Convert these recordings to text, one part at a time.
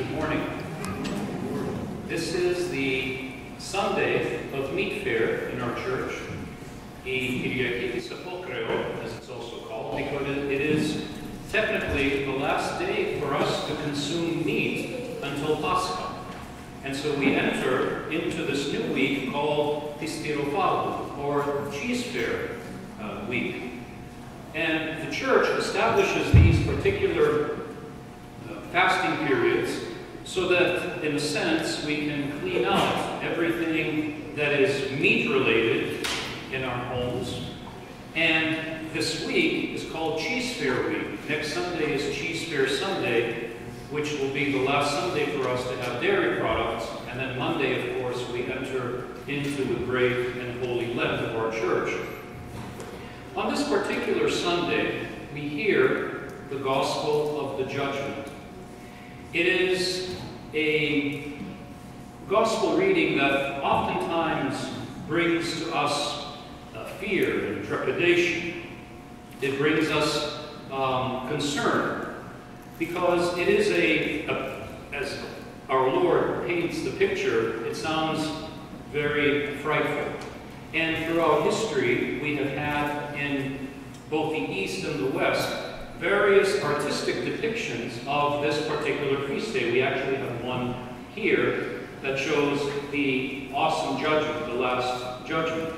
Good morning. This is the Sunday of meat fair in our church, the Kimisis, as it's also called, because it is technically the last day for us to consume meat until Pascha. And so we enter into this new week called Theotokou, or Cheese Fair week. And the church establishes these particular fasting periods so that, in a sense, we can clean out everything that is meat-related in our homes. And this week is called Cheese Fair week. Next Sunday is Cheese Fair Sunday, which will be the last Sunday for us to have dairy products. And then Monday, of course, we enter into the great and holy Lent of our church. On this particular Sunday, we hear the Gospel of the Judgment. It is a Gospel reading that oftentimes brings to us fear and trepidation. It brings us concern, because it is as our Lord paints the picture, it sounds very frightful. And throughout history, we have had in both the East and the West various artistic depictions of this particular feast day. We actually have one here that shows the awesome judgment, the last judgment.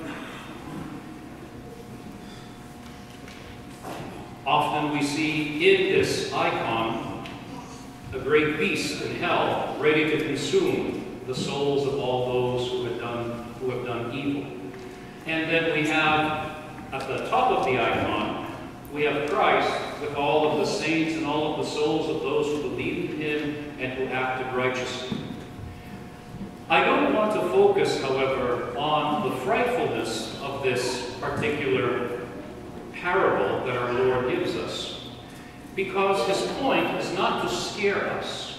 Often we see in this icon a great beast in hell ready to consume the souls of all those who have done evil. And then we have, at the top of the icon, we have Christ with all of the saints and all of the souls of those who believe in him and who acted righteously. I don't want to focus, however, on the frightfulness of this particular parable that our Lord gives us, because his point is not to scare us.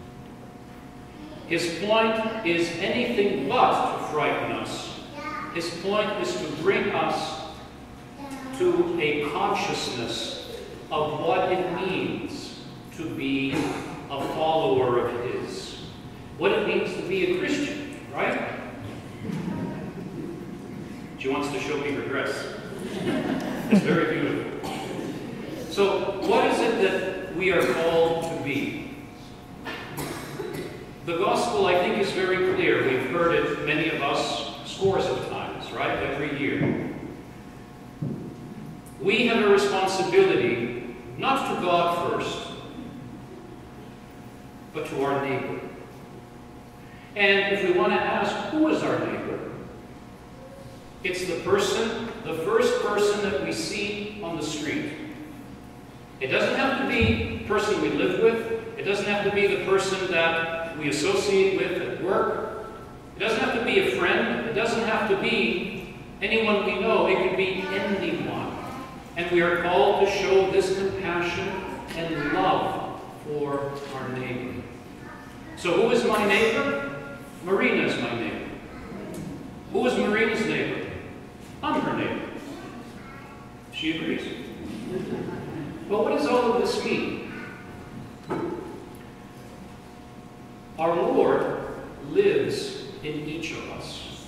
His point is anything but to frighten us. His point is to bring us to a consciousness of what it means to be a follower of his. What it means to be a Christian, right? She wants to show me her dress. It's very beautiful. So, what is it that we are called to be? The gospel, I think, is very clear. We've heard it, many of us, scores of times, right? Every year. We have a responsibility, not to God first, but to our neighbor. And if we want to ask, who is our neighbor? It's the first person that we see on the street. It doesn't have to be the person we live with. It doesn't have to be the person that we associate with at work. It doesn't have to be a friend. It doesn't have to be anyone we know. It could be anyone. And we are called to show this compassion and love for our neighbor. So who is my neighbor? Marina is my neighbor. Who is Marina's neighbor? I'm her neighbor. She agrees. But what does all of this mean? Our Lord lives in each of us.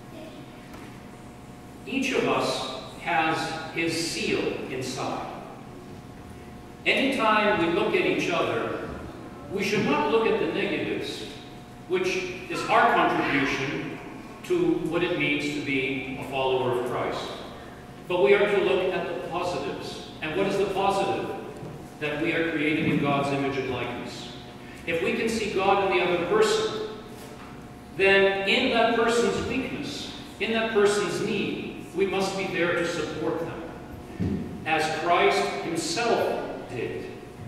Each of us has his seal inside. Anytime we look at each other, we should not look at the negatives, which is our contribution to what it means to be a follower of Christ. But we are to look at the positives. And what is the positive? That we are created in God's image and likeness. If we can see God in the other person, then in that person's weakness, in that person's need, we must be there to support them, as Christ himself did.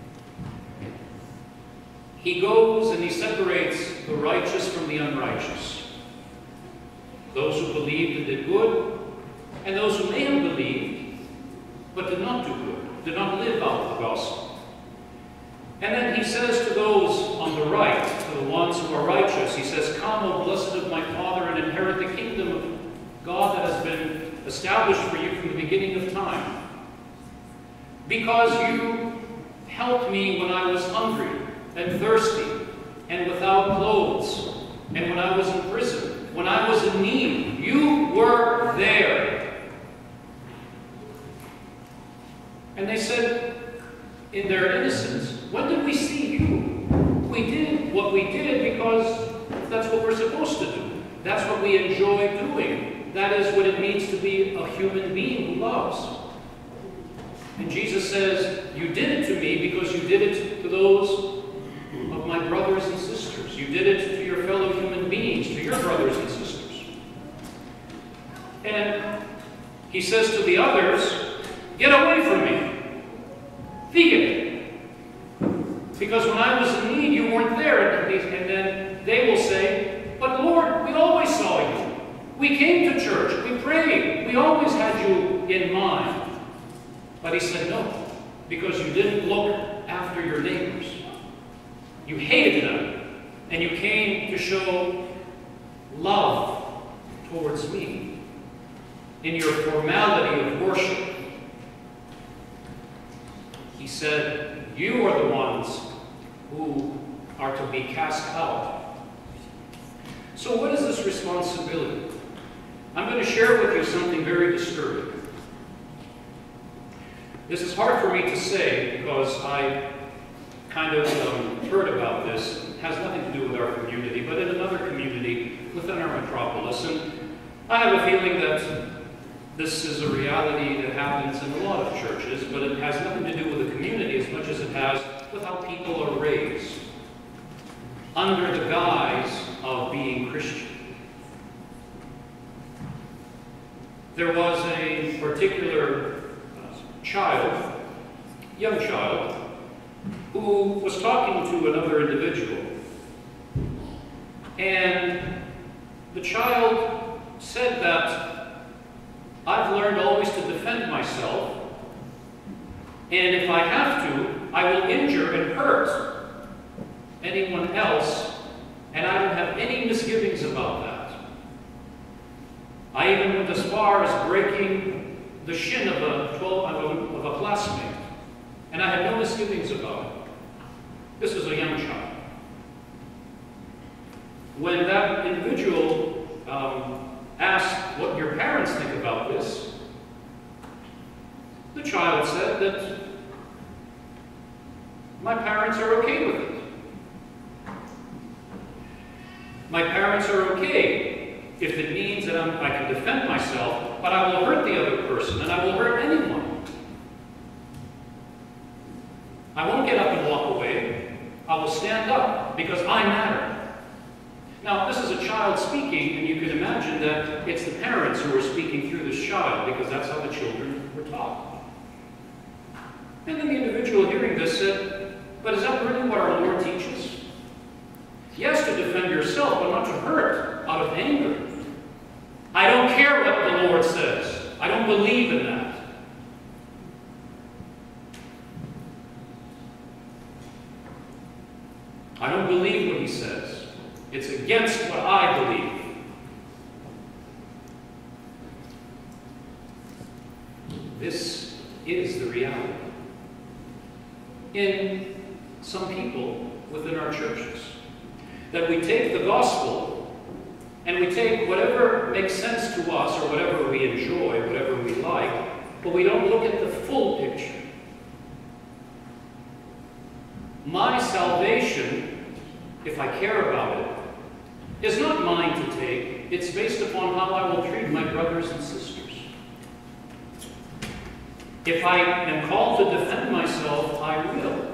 He goes and he separates the righteous from the unrighteous, those who believed and did good, and those who may have believed but did not do good, did not live out the gospel. And then he says to those on the right, to the ones who are righteous, he says, "Come, O blessed of my Father, and inherit the kingdom of God that has been established for you from the beginning of time. Because you helped me when I was hungry and thirsty, and without clothes, and when I was in prison, when I was in need, you were there. And they said, in their innocence, when did we see you? We did what we did because that's what we're supposed to do. That's what we enjoy doing. That is what it means to be a human being who loves. And Jesus says, you did it to me because you did it to those of my brothers and sisters. You did it to your fellow human beings, to your brothers and sisters. And he says to the others, get away from me. Vegan. Because when I was in need, you weren't there. And then they will say, but Lord, we always saw you. We came to church. We prayed. We always had you in mind. But he said, no, because you didn't look after your neighbors. You hated them, and you came to show love towards me in your formality of worship. He said, you are the ones who are to be cast out. So what is this responsibility? I'm going to share with you something very disturbing. This is hard for me to say because I kind of heard about this. It has nothing to do with our community, but in another community within our metropolis. And I have a feeling that this is a reality that happens in a lot of churches, but it has nothing to do with the community as much as it has with how people are raised under the guise of being Christian. There was a particular young child, who was talking to another individual. And the child said that, I've learned always to defend myself, and if I have to, I will injure and hurt anyone else, and I don't have any misgivings about that. I even went as far as breaking the shin of a classmate, and I had no misgivings about it. This was a young child. When that individual asked what your parents think about this, the child said that my parents are okay with it. My parents are okay if it means that I can defend myself, but I will hurt the other person, and I will hurt anyone. I won't get up and walk away. I will stand up, because I matter. Now, this is a child speaking, and you can imagine that it's the parents who are speaking through this child, because that's how the children were taught. And then the individual hearing this said, but is that really what our Lord teaches? Yes, to defend yourself, but not to hurt out of anger. I don't care what the Lord says. I don't believe in that. I don't believe what he says. It's against what I believe. This is the reality. In some people within our churches, that we take the gospel and we take whatever makes sense to us or whatever we enjoy, whatever we like, but we don't look at the full picture. My salvation, if I care about it, is not mine to take. It's based upon how I will treat my brothers and sisters. If I am called to defend myself, I will.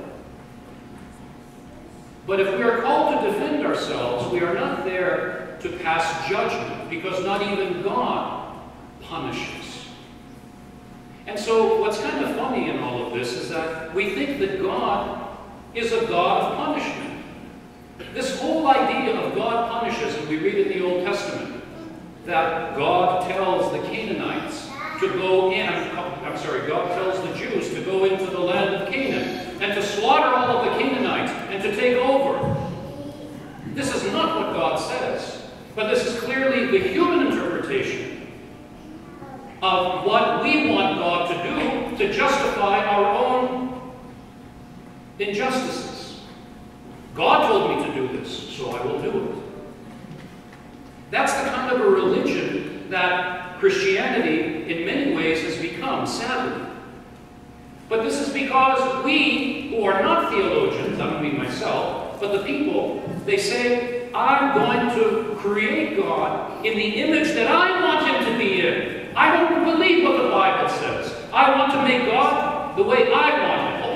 But if we are called to defend ourselves, we are not there to pass judgment, because not even God punishes. And so what's kind of funny in all of this is that we think that God is a God of punishment. This whole idea of God punishes, and we read in the Old Testament, that God tells the Canaanites to go in, God tells the Jews to go into the land of Canaan and to slaughter all of the Canaanites and to take over. This is not what God says, but this is clearly the human interpretation of what we want God to do to justify our own injustices. God told me to do this, so I will do it. That's the kind of a religion that Christianity, in many ways, has become, sadly. But this is because we, who are not theologians, I don't mean myself, but the people, they say, I'm going to create God in the image that I want him to be in. I don't believe what the Bible says. I want to make God the way I want him.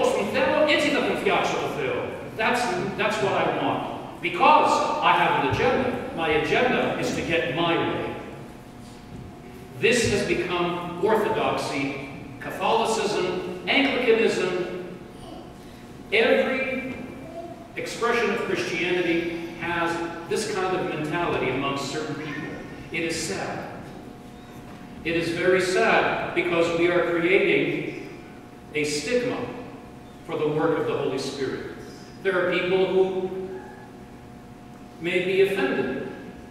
That's what I want. Because I have an agenda. My agenda is to get my way. This has become Orthodoxy, Catholicism, Anglicanism. Every expression of Christianity has this kind of mentality amongst certain people. It is sad. It is very sad because we are creating a stigma for the work of the Holy Spirit. There are people who may be offended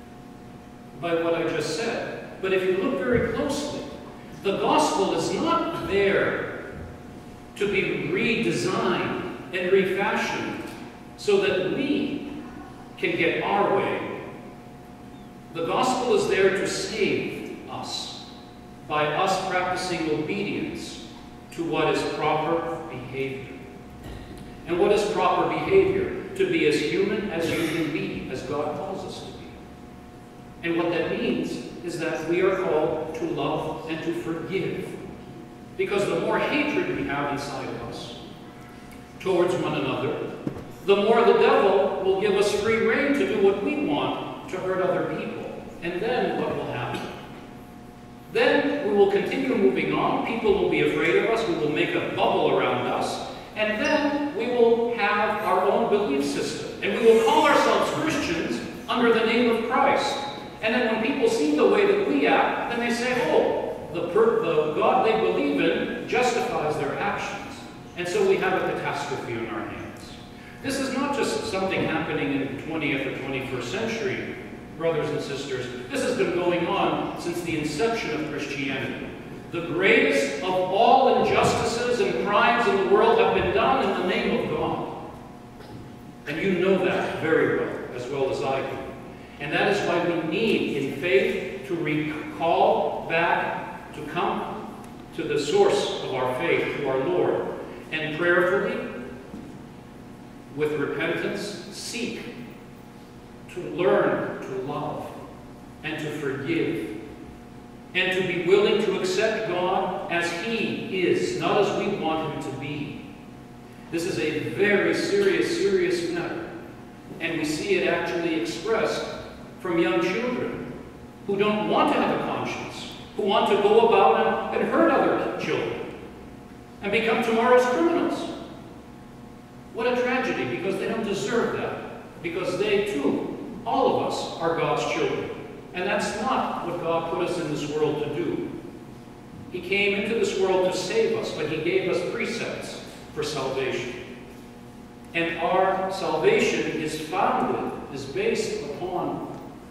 by what I just said. But if you look very closely, the gospel is not there to be redesigned and refashioned so that we can get our way. The gospel is there to save us by us practicing obedience to what is proper behavior. And what is proper behavior? To be as human as you can be, as God calls us to be. And what that means is that we are called to love and to forgive. Because the more hatred we have inside of us towards one another, the more the devil will give us free rein to do what we want to hurt other people. And then what will happen? Then we will continue moving on. People will be afraid of us. We will make a bubble around us. And then we will have our own belief system. And we will call ourselves Christians under the name of Christ. And then when people see the way that we act, then they say, oh, the God they believe in justifies their actions. And so we have a catastrophe in our hands. This is not just something happening in the 20th or 21st century, brothers and sisters. This has been going on since the inception of Christianity. The greatest of all injustices and crimes in the world have been done in the name of God. And you know that very well as I do. And that is why we need, in faith, to recall back, to come to the source of our faith, to our Lord, and prayerfully, with repentance, seek to learn to love and to forgive, and to be willing to accept God as He is, not as we want Him to be. This is a very serious matter. And we see it actually expressed from young children who don't want to have a conscience, who want to go about and hurt other children and become tomorrow's criminals. What a tragedy, because they don't deserve that. Because they too, all of us, are God's children. And that's not what God put us in this world to do. He came into this world to save us, but He gave us precepts for salvation. And our salvation is based upon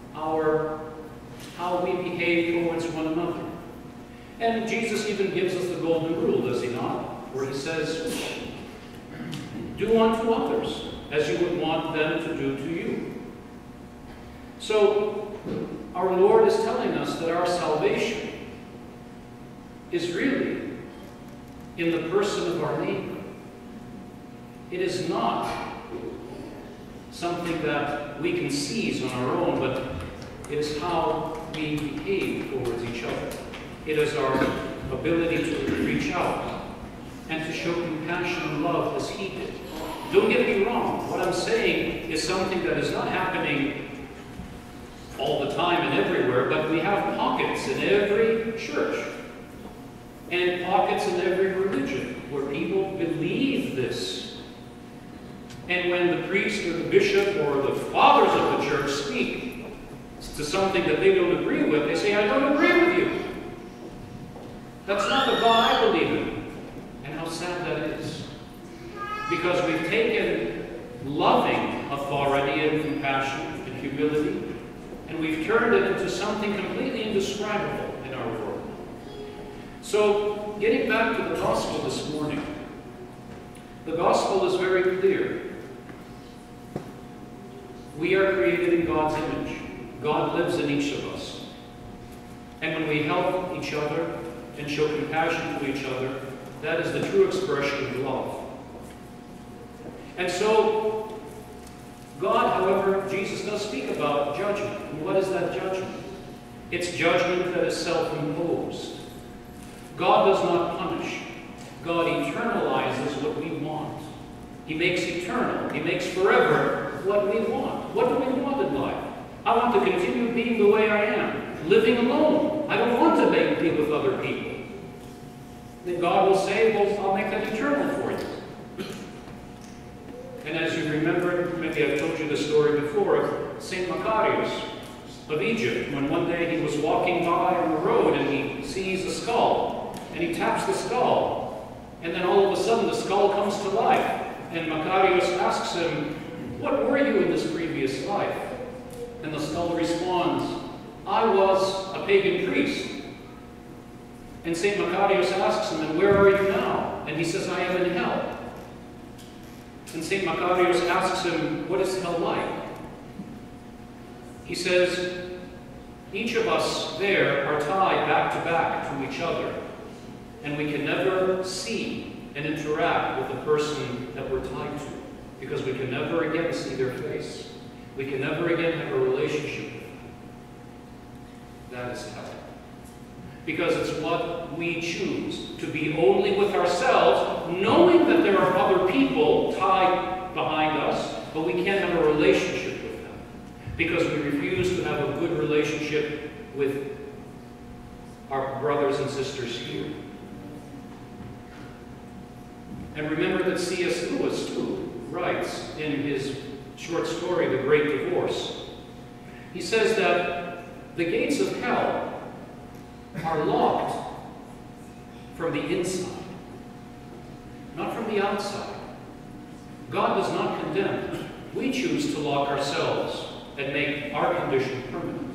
how we behave towards one another. And Jesus even gives us the golden rule, does He not? Where He says, do unto others as you would want them to do to you. So, our Lord is telling us that our salvation is really in the person of our neighbor. It is not something that we can seize on our own, but it is how we behave towards each other. It is our ability to reach out and to show compassion and love as He did. Don't get me wrong. What I'm saying is something that is not happening all the time and everywhere, but we have pockets in every church and pockets in every religion where people believe this. And when the priest or the bishop or the fathers of the church speak to something that they don't agree with, they say, I don't agree with you. That's not the God I believe in. And how sad that is. Because we've taken loving authority and compassion and humility, and we've turned it into something completely indescribable in our world. So, getting back to the gospel this morning, the gospel is very clear. We are created in God's image. God lives in each of us. And when we help each other and show compassion to each other, that is the true expression of love. And so, God, however, Jesus does speak about judgment. And what is that judgment? It's judgment that is self-imposed. God does not punish. God eternalizes what we want. He makes eternal. He makes forever what we want. What do we want in life? I want to continue being the way I am, living alone. I don't want to be with other people. Then God will say, well, I'll make that eternal for you. And as you remember, maybe I've told you the story before of St. Makarios of Egypt, when one day he was walking by on the road and he sees a skull, and he taps the skull, and then all of a sudden the skull comes to life. And Makarios asks him, what were you in this previous life? And the skull responds, I was a pagan priest. And St. Makarios asks him, and where are you now? And he says, I am in hell. And St. Makarios asks him, what is hell like? He says, each of us there are tied back to back to each other, and we can never see and interact with the person that we're tied to, because we can never again see their face. We can never again have a relationship with them. That is hell. Because it's what we choose, to be only with ourselves, knowing that there are other people tied behind us, but we can't have a relationship with them, because we refuse to have a good relationship with our brothers and sisters here. And remember that C.S. Lewis, too, writes in his short story, The Great Divorce. He says that the gates of hell are locked from the inside, not from the outside. God does not condemn. We choose to lock ourselves and make our condition permanent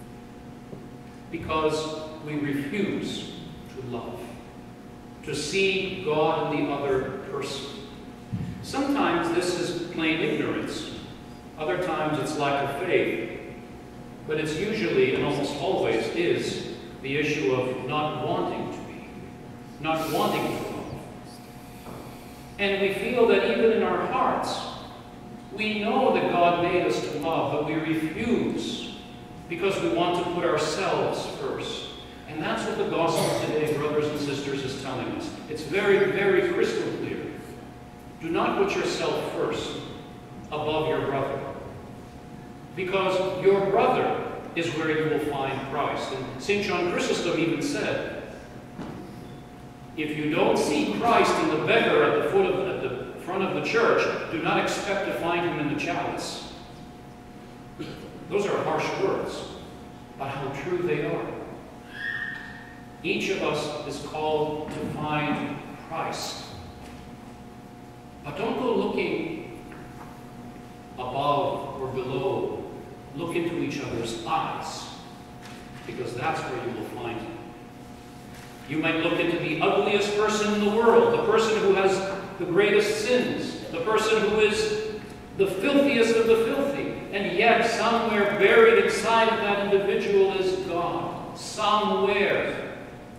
because we refuse to love, to see God in the other person. Sometimes this is plain ignorance. Other times it's lack of faith. But it's usually, and almost always, is the issue of not wanting to be, not wanting to love. And we feel that even in our hearts, we know that God made us to love, but we refuse because we want to put ourselves first. And that's what the gospel today, brothers and sisters, is telling us. It's very, very crystal clear. Do not put yourself first above your brother, because your brother is where you will find Christ. And St. John Chrysostom even said, if you don't see Christ in the beggar at the front of the church, do not expect to find him in the chalice. Those are harsh words, but how true they are. Each of us is called to find Christ. But don't go looking above or below. Look into each other's eyes, because that's where you will find him. You might look into the ugliest person in the world, the person who has the greatest sins, the person who is the filthiest of the filthy, and yet somewhere buried inside of that individual is God. Somewhere.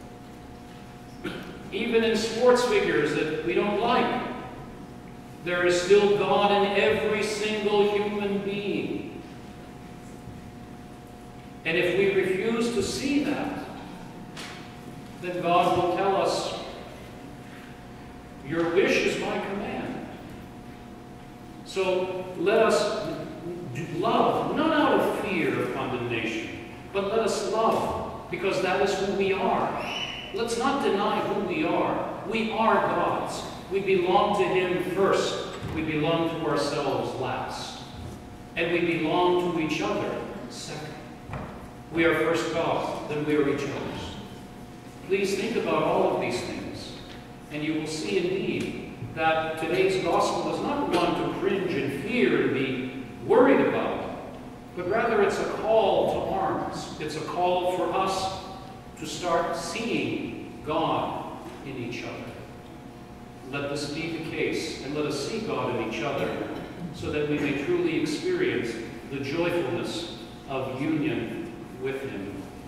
Even in sports figures that we don't like, there is still God in every single human being. And if we refuse to see that, then God will tell us, your wish is my command. So let us love, not out of fear of condemnation, but let us love, because that is who we are. Let's not deny who we are. We are God's. We belong to Him first. We belong to ourselves last. And we belong to each other second. We are first God's, then we are each other's. Please think about all of these things, and you will see indeed that today's gospel is not one to cringe in fear and be worried about, but rather it's a call to arms. It's a call for us to start seeing God in each other. Let this be the case, and let us see God in each other, so that we may truly experience the joyfulness of union with him.